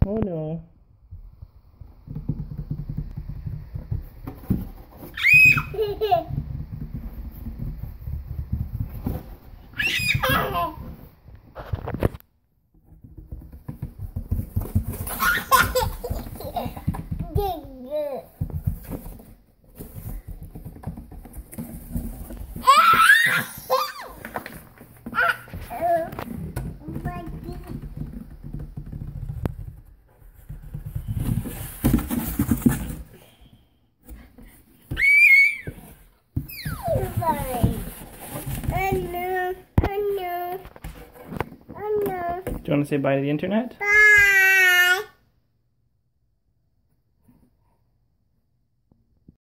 Oh no. Do you want to say bye to the internet? Bye.